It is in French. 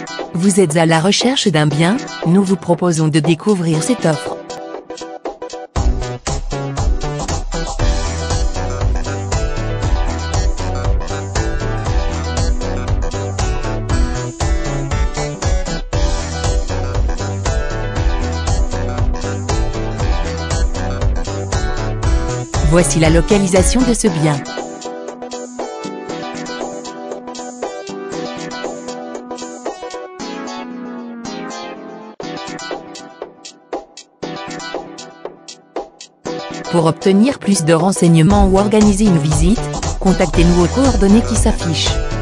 Vous êtes à la recherche d'un bien? Nous vous proposons de découvrir cette offre. Voici la localisation de ce bien. Pour obtenir plus de renseignements ou organiser une visite, contactez-nous aux coordonnées qui s'affichent.